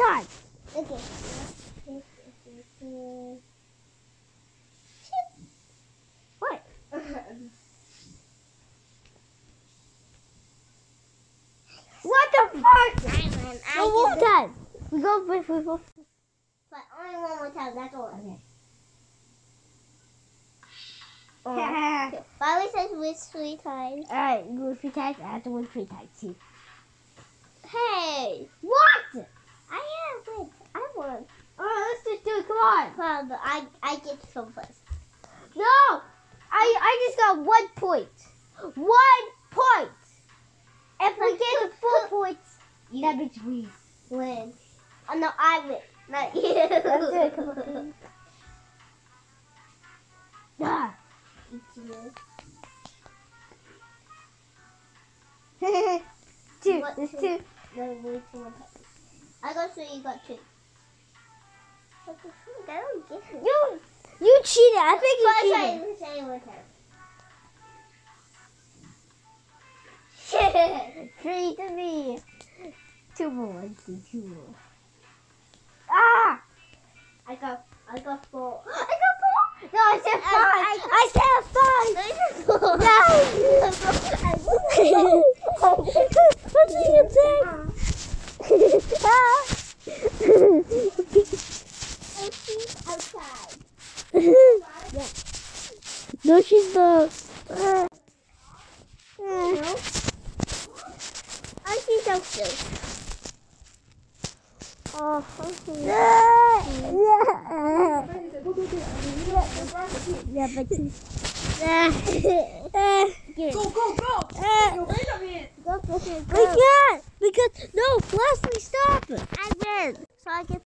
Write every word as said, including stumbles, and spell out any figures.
time. Okay. What? What the fuck? Island, I No more did time. We go with we go. But only one more time, that's all. Okay. Okay. Why we said with three times? Alright, you go three times. I have to win three times. See. Hey! What? I have win. I won. Alright, let's just do it. Come on. Well, but I, I get to go first. No! I I just got one point. One point! If we get the four points, that means we Win. Oh, no, I win. Not you. Let's do it. Come on. Ah. two. What, There's two? two. No, wait, two more times. I got three, you got two. What the fuck? I don't get it. You you cheated. I think you Let's cheated. try it the same one time. Three to me. Two more. One, two, two more. Ah! I got, I got four. I got four. No, I said five. I- I, said five. No, you got four. No. What did you say? Ah. And she's outside. No, she's not. Ah. No. And she's outside. Oh, yeah, but she's. Go, go, go! Uh, You're right up here. Go, go, go, we can't because no. Leslie, stop it. I win. So I get